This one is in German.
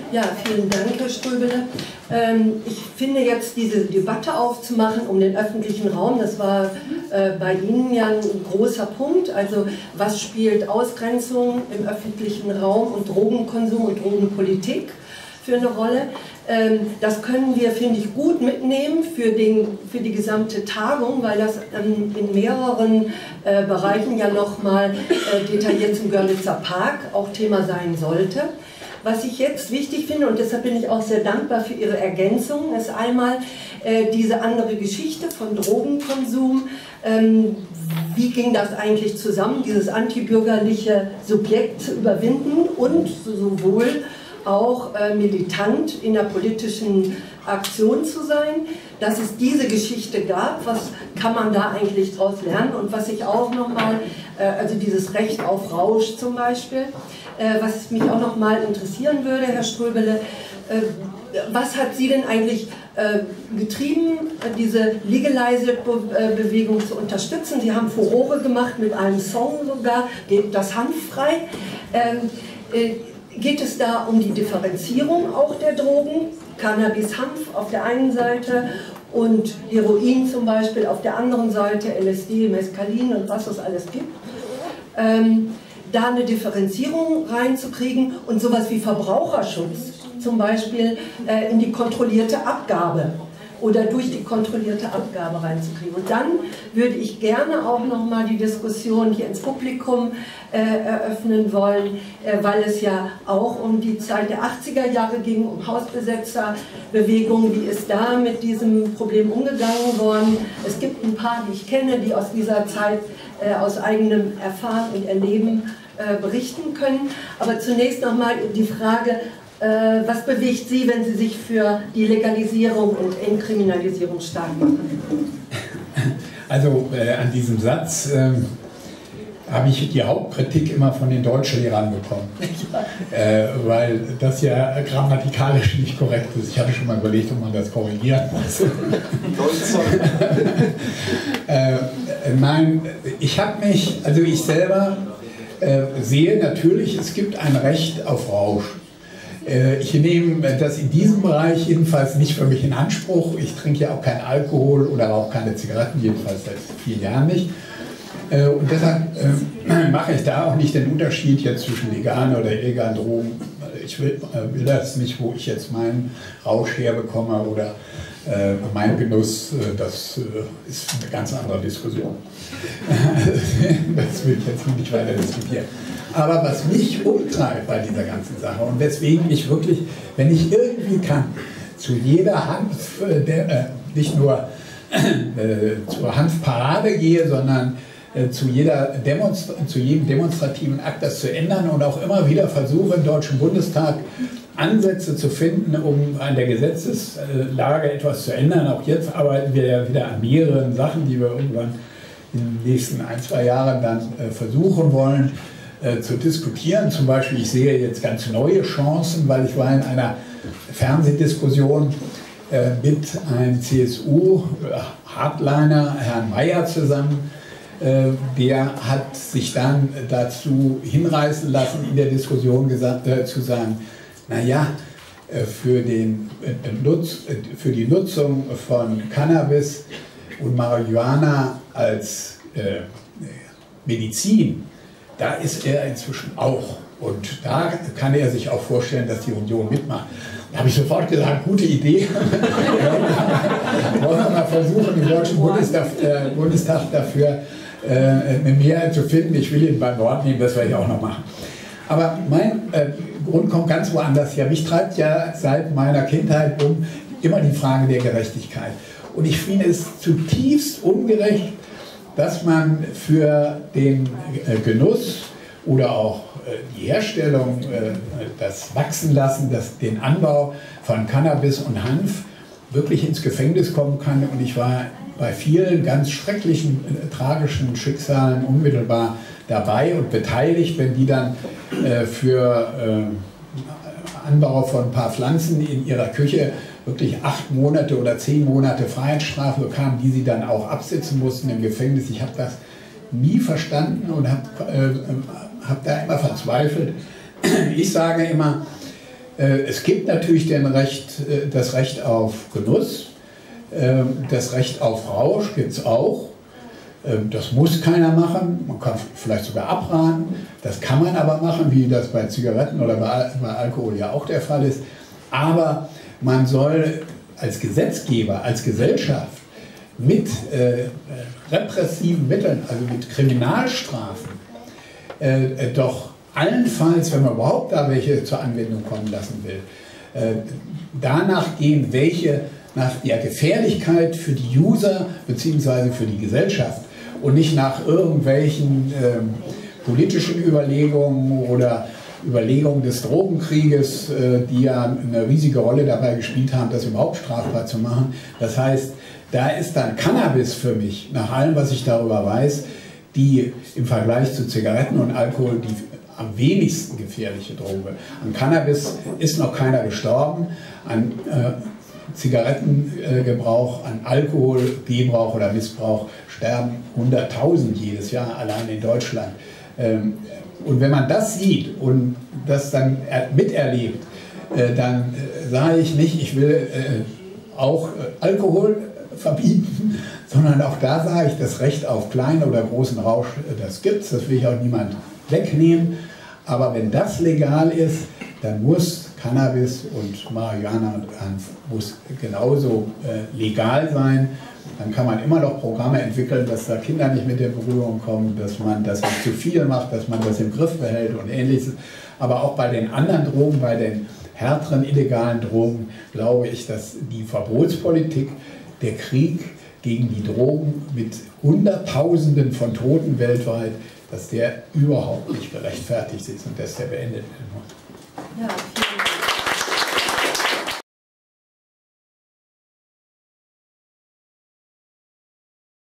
Ja, vielen Dank, Herr Ströbele. Ich finde jetzt diese Debatte aufzumachen um den öffentlichen Raum, das war bei Ihnen ja ein großer Punkt. Also was spielt Ausgrenzung im öffentlichen Raum und Drogenkonsum und Drogenpolitik für eine Rolle? Das können wir, finde ich, gut mitnehmen für die gesamte Tagung, weil das in mehreren Bereichen ja nochmal detailliert zum Görlitzer Park auch Thema sein sollte. Was ich jetzt wichtig finde, und deshalb bin ich auch sehr dankbar für Ihre Ergänzung, ist einmal diese andere Geschichte von Drogenkonsum. Wie ging das eigentlich zusammen, dieses antibürgerliche Subjekt zu überwinden und sowohl auch militant in der politischen Aktion zu sein, dass es diese Geschichte gab, was kann man da eigentlich daraus lernen und was ich auch nochmal, also dieses Recht auf Rausch zum Beispiel, was mich auch nochmal interessieren würde, Herr Ströbele, was hat Sie denn eigentlich getrieben, diese Legalize-Bewegung zu unterstützen? Sie haben Furore gemacht mit einem Song sogar, Gebt das Hanf frei. Geht es da um die Differenzierung auch der Drogen? Cannabis, Hanf auf der einen Seite und Heroin zum Beispiel auf der anderen Seite, LSD, Mescalin und was es alles gibt. Da eine Differenzierung reinzukriegen und sowas wie Verbraucherschutz zum Beispiel in die kontrollierte Abgabe oder durch die kontrollierte Abgabe reinzukriegen. Und dann würde ich gerne auch nochmal die Diskussion hier ins Publikum eröffnen wollen, weil es ja auch um die Zeit der 80er Jahre ging, um Hausbesetzerbewegung. Wie ist da mit diesem Problem umgegangen worden? Es gibt ein paar, die ich kenne, die aus dieser Zeit aus eigenem Erfahren und Erleben berichten können. Aber zunächst nochmal die Frage, was bewegt Sie, wenn Sie sich für die Legalisierung und Entkriminalisierung stark machen? Also an diesem Satz habe ich die Hauptkritik immer von den Deutschlehrern bekommen, weil das ja grammatikalisch nicht korrekt ist. Ich hatte schon mal überlegt, ob man das korrigieren muss. Nein, ich habe mich, also ich selber sehe natürlich, es gibt ein Recht auf Rausch. Ich nehme das in diesem Bereich jedenfalls nicht für mich in Anspruch. Ich trinke ja auch keinen Alkohol oder auch keine Zigaretten, jedenfalls seit 4 Jahren nicht. Und deshalb mache ich da auch nicht den Unterschied jetzt zwischen legalen oder illegalen Drogen. Ich will das nicht, wo ich jetzt meinen Rausch herbekomme oder mein Genuss. Das ist eine ganz andere Diskussion. Das will ich jetzt nicht weiter diskutieren. Aber was mich umtreibt bei dieser ganzen Sache und weswegen ich wirklich, wenn ich irgendwie kann, zu jeder Hanf, nicht nur zur Hanfparade gehe, sondern zu jedem demonstrativen Akt das zu ändern und auch immer wieder versuche im Deutschen Bundestag Ansätze zu finden, um an der Gesetzeslage etwas zu ändern. Auch jetzt arbeiten wir ja wieder an mehreren Sachen, die wir irgendwann in den nächsten 1, 2 Jahren dann versuchen wollen zu diskutieren. Zum Beispiel, ich sehe jetzt ganz neue Chancen, weil ich war in einer Fernsehdiskussion mit einem CSU-Hardliner, Herrn Mayer, zusammen. Der hat sich dann dazu hinreißen lassen, in der Diskussion zu sagen, naja, für die Nutzung von Cannabis und Marihuana als Medizin, da ist er inzwischen auch. Und da kann er sich auch vorstellen, dass die Union mitmacht. Da habe ich sofort gesagt, gute Idee. Wollen wir mal versuchen, im Deutschen Bundestag dafür eine Mehrheit zu finden. Ich will ihn beim Wort nehmen, das werde ich auch noch machen. Aber mein Grund kommt ganz woanders her. Mich treibt ja seit meiner Kindheit immer die Frage der Gerechtigkeit. Und ich finde es zutiefst ungerecht, dass man für den Genuss oder auch die Herstellung, das Wachsenlassen, den Anbau von Cannabis und Hanf wirklich ins Gefängnis kommen kann. Und ich war bei vielen ganz schrecklichen, tragischen Schicksalen unmittelbar dabei und beteiligt, wenn die dann für Anbau von ein paar Pflanzen in ihrer Küche wirklich 8 Monate oder 10 Monate Freiheitsstrafe bekamen, die sie dann auch absitzen mussten im Gefängnis. Ich habe das nie verstanden und habe da immer verzweifelt. Ich sage immer, Es gibt natürlich das Recht auf Genuss, das Recht auf Rausch gibt es auch. Das muss keiner machen, man kann vielleicht sogar abraten, das kann man aber machen, wie das bei Zigaretten oder bei Alkohol ja auch der Fall ist. Aber man soll als Gesetzgeber, als Gesellschaft mit repressiven Mitteln, also mit Kriminalstrafen, doch allenfalls, wenn man überhaupt da welche zur Anwendung kommen lassen will, danach gehen, welche nach der Gefährlichkeit für die User bzw. für die Gesellschaft und nicht nach irgendwelchen politischen Überlegungen oder Überlegungen des Drogenkrieges, die ja eine riesige Rolle dabei gespielt haben, das überhaupt strafbar zu machen. Das heißt, da ist dann Cannabis für mich, nach allem, was ich darüber weiß, die im Vergleich zu Zigaretten und Alkohol die am wenigsten gefährliche Droge. An Cannabis ist noch keiner gestorben, an Zigarettengebrauch, an Alkoholgebrauch oder Missbrauch sterben 100.000 jedes Jahr allein in Deutschland. Und wenn man das sieht und das dann miterlebt, dann sage ich nicht, ich will auch Alkohol verbieten, sondern auch da sage ich, das Recht auf kleinen oder großen Rausch, das gibt es, das will ich auch niemand wegnehmen. Aber wenn das legal ist, dann muss Cannabis und Marihuana muss genauso legal sein. Dann kann man immer noch Programme entwickeln, dass da Kinder nicht mit in Berührung kommen, dass man das nicht zu viel macht, dass man das im Griff behält und Ähnliches. Aber auch bei den anderen Drogen, bei den härteren illegalen Drogen, glaube ich, dass die Verbotspolitik, der Krieg gegen die Drogen mit Hunderttausenden von Toten weltweit, dass der überhaupt nicht gerechtfertigt ist und dass der beendet werden muss. Ja, vielen Dank.